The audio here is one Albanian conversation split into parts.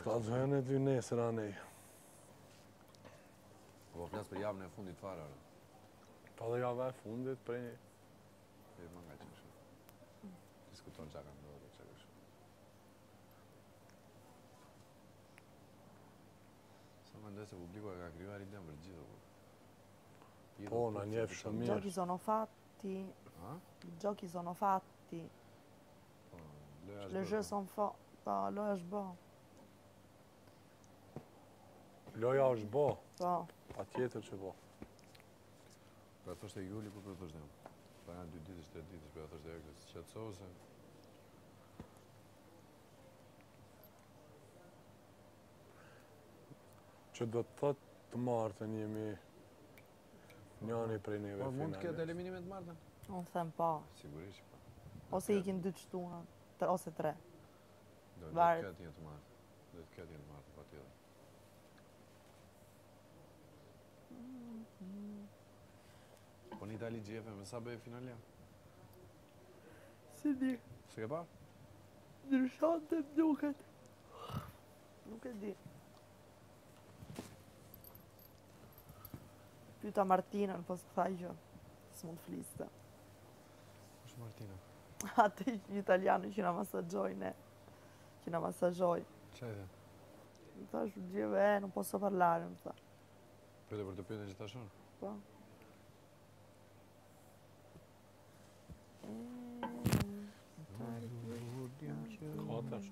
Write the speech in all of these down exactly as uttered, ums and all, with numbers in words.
Shkallzojën e ty nesër anej. Po flas për javën e fundit fare. Pa dhe java e fundit prej... E më nga që kështu. Diskuton qa ka ndodhur, qa kështu. Sa më ndoj se publiku e ka krijuar idenë për gjithë. Po, na njeh shumë mirë. Giochi sono fatti. Giochi sono fatti. Po, loja është Le bërë. jeux sont faits. Po, loja është bë. Loja është bo. Po. Pa tjetër që bo. Pra thoshte Juli, ku për thoshte? Pa janë dy ditës, tre ditës, pra thoshte Eglës. Qetësohu se... Që do të thotë të martën jemi njani prej neve Po, mund të ketë finalisht. eliminimet të martën? Unë them po. Sigurisht, po. Ose ikin dy të shtuna. tre- Ose tre. Do të Varet. ketë një të martë. Do të ketë një të martë, pa tjetër. Po në Itali gjefe, me sa bëje finalja? Si di. Se ke pa? Ndryshante më duket. Nuk e di. Pyeta Martinën, po s'u thaj gjë. S'mund fliste. Është Martina. Atë një italianë që na masagjoj ne. Që na masagjoj. Qa e dhe? Më thash, gjeve, e, non posso parlare, më tha. Pyete për të pyetën që ta shonë? Po. Katër.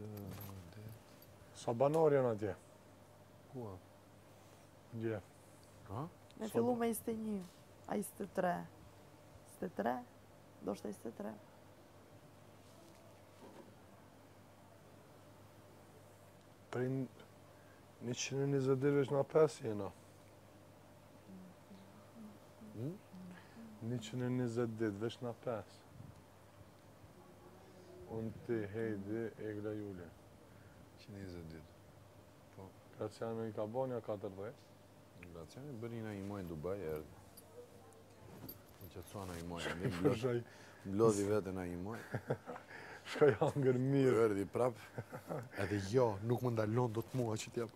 Sa banor janë atje? Kua? Dje. Ha? Me fillu me njëzet e një, a njëzet e tre. njëzet e tre? Do shta njëzet e tre. Prej njëqind e njëzet e dy veç nga pesë jena. Hmm? njëqind e njëzet ditë veç nga pesë. Unë ti, Hejdi, Egla, Juli. qindë e njëzet ditë. Po. Graciano i ka bo një katërdhjetë. Graciani bëri na një muaj në Dubai, erdhi. Në qëtësua na një muaj, në Shkoj, mblodhi, mblodhi vete na një muaj. shkoj hangër mirë. Erdhi prap, edhe jo, nuk më ndalon do të mua që t'jap.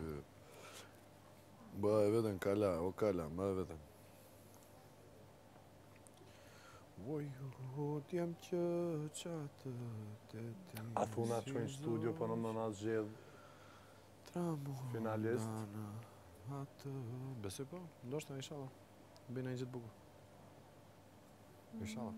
Bë e vetën kala, o kala, bë e vetën. Voj, t'jam që qatë të ti. A thuna të qojnë studio, po në më nga zgjedh finalist. Atë... Besoj po, ndoshta inshallah. Bëjnë një gjithë bukur. Inshallah.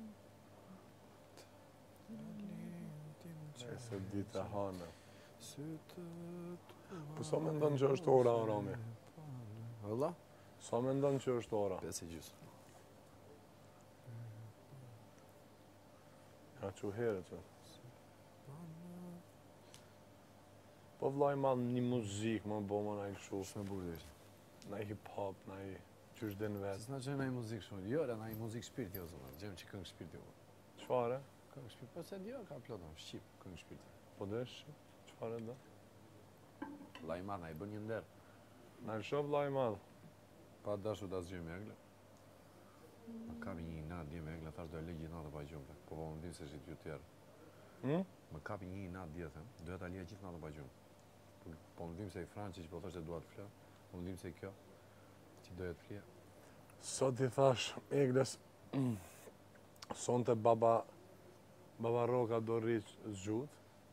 E se ditë e hanë. Sytët... Po sa me ndonë që është ora, Rami? Allah? Sa me ndonë që është ora? Pesë e gjysë. Ja që herët që. Po vlaj ma një muzikë, më bo më na i këshu. Shumë e bukur dhe ishte. Na i hip-hop, na i qysh din Se vetë. s'na qenë na i muzikë shumë. Jo, re, na i muzikë shpirti, o zëma. Gjemë që këngë shpirti, o. Qfare? Këngë shpirti. Po se jo, ka plotën, shqip, këngë shpirti. Po desh? Qfare do? La i marë, na i bën një ndërë. Na i shof vlaj madhë. Pa dashu ta zgjoj me Egla. Më kapi një natë dje me Egla, thash do e le gjithë natë pa gjumë. Po po më ndim se shqit ju tjerë. Hm? Më kapi një natë dje, them, do e ta lija gjithë natë pa gjumë. Po, po më ndim se i Franqi që po thoshte dua të flas. Po më ndim se kjo që do e të flija. Sot i thash, Egles, sonte baba, baba Roka do rriq zgjut,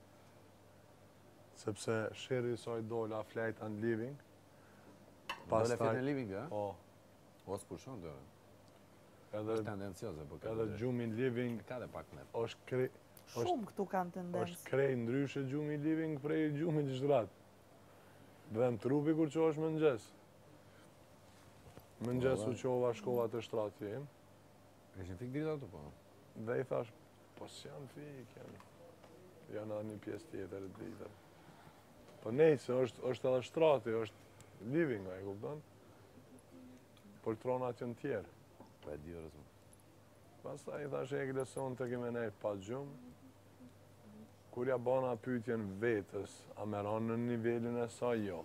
sepse sheri i saj dola flajta në living. Dole fjet në living, e? Po, O s'pushon, do. edhe, Është tendencioze, po ka. edhe gjumi në living Ka dhe pak net. është krej, Shumë këtu kanë tendencë. është krej ndryshe gjumi living prej gjumi gjështrat. Dhem trupi kur që është mëngjes. Mëngjes u qova shkova të shtratë jem. Ishin fik drita ato, po. Dhe i thash, po s'janë fik, janë. Janë edhe një pjesë tjetër e dritër. Po nejse, është, është edhe shtrati, është living, a i kupton? Poltronat janë tjerë. Po e di orës. Pastaj i thash e këtë sonë të keme nejtë pa gjumë. Kur ja bana pyetjen vetës, a me ranë në nivelin e saj, jo.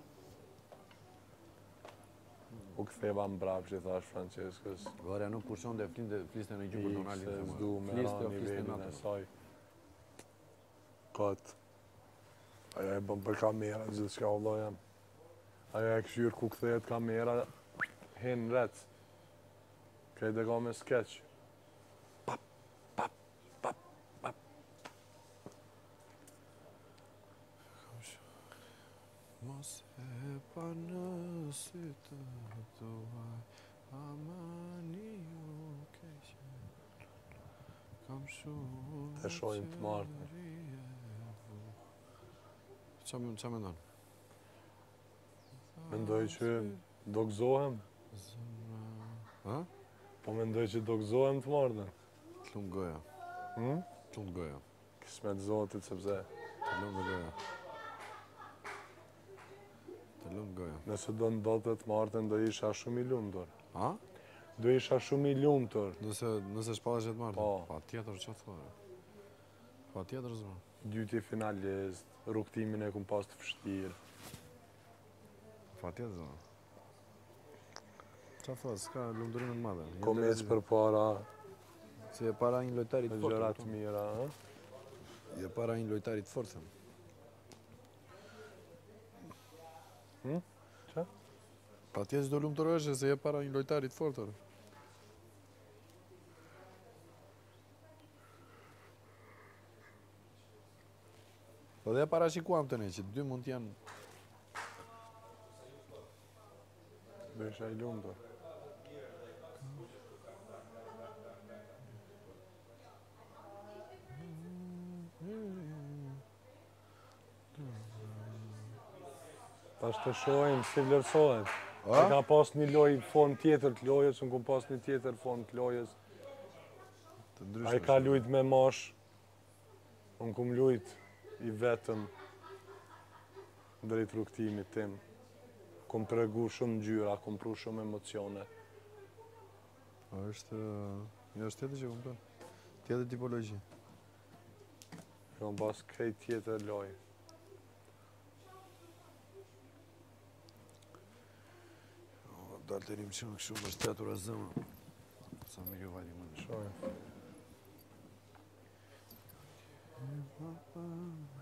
U ktheva mbrapsht i thash Franceskës. Goria nuk pushon dhe flinte, fliste në gjumë për Donaldin. Se themur. s'du me Fliste ranë o fliste nivelin e natën. saj. Kot. Aja e bën për kamera, gjithë shka Allah jam. Aja e këshyrë ku këthejet kamera, hinë rec. Krejt e ka me skeq. Pap, pap, pap, pap. Mos e pa nësi të tuaj, amani ju keqe. Kam shumë Të shojmë të martën. Qa me qa me ndonë? Mendoj që do gëzohem. Ha? Po mendoj që do gëzohem të martën. Të lumë goja. Hm? Të lumë goja. Kismet zotit sepse Të lumë goja. Të lumë goja. nëse do ndodhte të martën do isha shumë i lumtur. Ha? Do isha shumë i lumtur. Nëse, nëse shpallë që të marrë? Po. Pa tjetër që të thore. Pa tjetër zë. Dyti finalist, rrugtimin e kum pas të vështirë. Pa tjetër zë. Qa thua, s'ka lumëturimin të madhe. Komes për para, Si e para një lojtarit në fort. gjërat të mira, ha? Je para një lojtarit fort, them. Hm? Qa? Pa tjetër që do lumëturohesh se je para një lojtarit fort, orë. Po dhe para shikuam të ne, që dy mund t'janë... Do isha i lumtur. Tash të shohim si vlerësohet. A? E ka pas një loj fond tjetër të lojës, unë kom pas një tjetër fond të lojës. Të A ndryshme. i ka lujt me mosh, unë kom lujt i vetëm drejt rrugtimit tim. Kom tregu shumë gjyra, kom pru shumë emocione. A është... Një është tjetër që kom përë. Tjetër tipologji. Kom pas krejt tjetër loj. Dalë të rimë qënë këshu më shtetur e zëmë. Sa me kjo vali më në Shojmë.